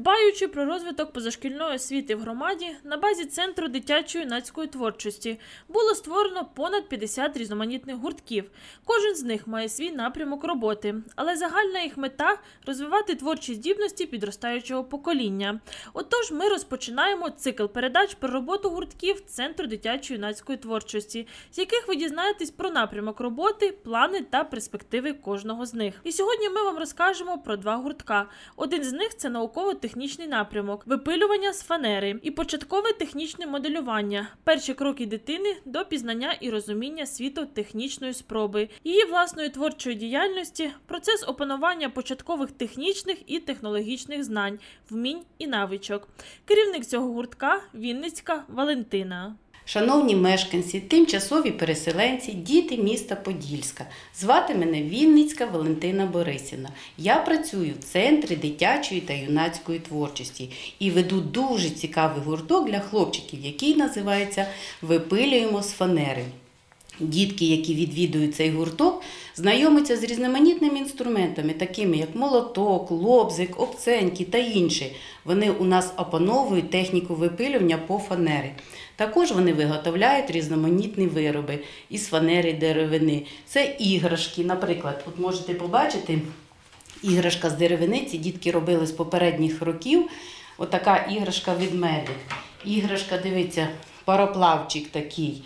Дбаючи про розвиток позашкільної освіти в громаді, на базі Центру дитячо-юнацької творчості було створено понад 50 різноманітних гуртків. Кожен з них має свій напрямок роботи, але загальна їх мета – розвивати творчі здібності підростаючого покоління. Отож, ми розпочинаємо цикл передач про роботу гуртків Центру дитячо-юнацької творчості, з яких ви дізнаєтесь про напрямок роботи, плани та перспективи кожного з них. І сьогодні ми вам розкажемо про два гуртка. Один з них – це науково-технічний напрямок, випилювання з фанери і початкове технічне моделювання – перші кроки дитини до пізнання і розуміння світу технічної спроби, її власної творчої діяльності, процес опанування початкових технічних і технологічних знань, вмінь і навичок. Керівник цього гуртка – Вінницька Валентина. Шановні мешканці, тимчасові переселенці, діти міста Подільська. Звати мене Вінницька Валентина Борисівна. Я працюю в Центрі дитячої та юнацької творчості і веду дуже цікавий гурток для хлопчиків, який називається «Випилюємо з фанери». Дітки, які відвідують цей гурток, знайомляться з різноманітними інструментами, такими як молоток, лобзик, обценьки та інші. Вони у нас опановують техніку випилювання по фанері. Також вони виготовляють різноманітні вироби із фанери деревини. Це іграшки, наприклад, от можете побачити, іграшка з деревини, ці дітки робили з попередніх років. Отака іграшка ведмедик. Іграшка, дивіться, пароплавчик такий.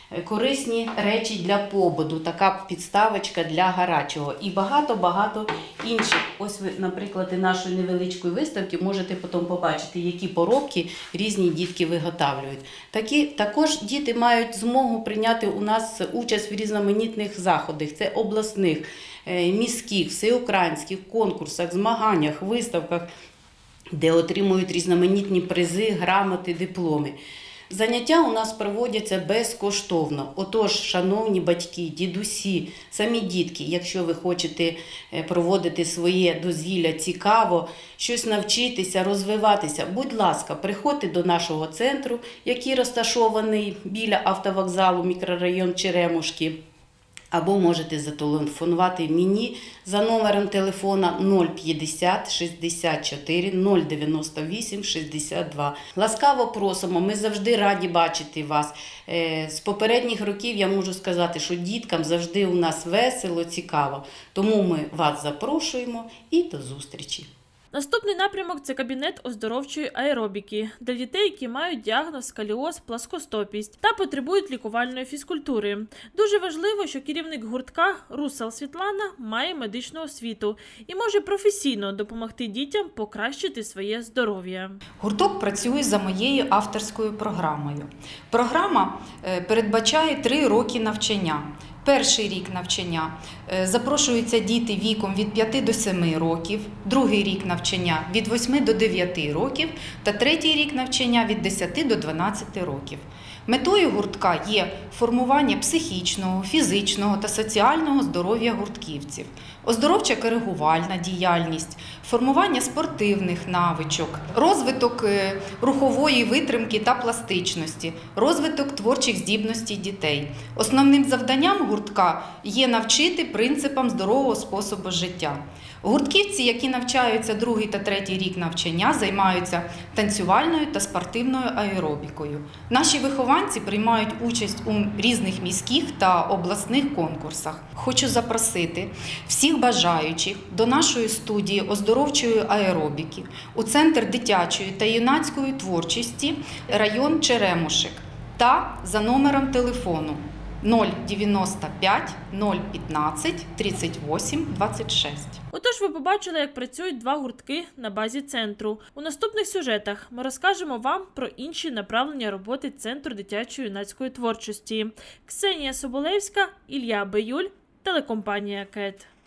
Корисні речі для побуту, така підставочка для гарячого і багато-багато інших. Ось ви, наприклад, і нашої невеличкої виставки можете потім побачити, які поробки різні дітки виготовлюють. Також діти мають змогу прийняти у нас участь в різноманітних заходах. Це обласних, міських, всеукраїнських конкурсах, змаганнях, виставках, де отримують різноманітні призи, грамоти, дипломи. Заняття у нас проводяться безкоштовно. Отож, шановні батьки, дідусі, самі дітки, якщо ви хочете проводити своє дозвілля цікаво, щось навчитися, розвиватися, будь ласка, приходьте до нашого центру, який розташований біля автовокзалу, мікрорайон Черемушки. Або можете зателефонувати мені за номером телефона 050 64 098 62. Ласкаво просимо, ми завжди раді бачити вас. З попередніх років я можу сказати, що діткам завжди у нас весело, цікаво. Тому ми вас запрошуємо і до зустрічі. Наступний напрямок – це кабінет оздоровчої аеробіки для дітей, які мають діагноз сколіоз, плоскостопість та потребують лікувальної фізкультури. Дуже важливо, що керівник гуртка Русал Світлана має медичну освіту і може професійно допомогти дітям покращити своє здоров'я. Гурток працює за моєю авторською програмою. Програма передбачає 3 роки навчання. Перший рік навчання запрошуються діти віком від 5 до 7 років, другий рік навчання від 8 до 9 років та третій рік навчання від 10 до 12 років. Метою гуртка є формування психічного, фізичного та соціального здоров'я гуртківців, оздоровча коригувальна діяльність, формування спортивних навичок, розвиток рухової витримки та пластичності, розвиток творчих здібностей дітей. Основним завданням гуртка є навчити принципам здорового способу життя. Гуртківці, які навчаються 2-й та 3-й рік навчання, займаються танцювальною та спортивною аеробікою. Наші вихованці приймають участь у різних міських та обласних конкурсах. Хочу запросити всіх бажаючих до нашої студії оздоровчої аеробіки у Центр дитячої та юнацької творчості, район Черемушек та за номером телефону 095 015 38 26. Отож, ви побачили, як працюють два гуртки на базі центру. У наступних сюжетах ми розкажемо вам про інші направлення роботи Центру дитячої юнацької творчості. Ксенія Соболевська, Ілля Беюль, телекомпанія КЕТ.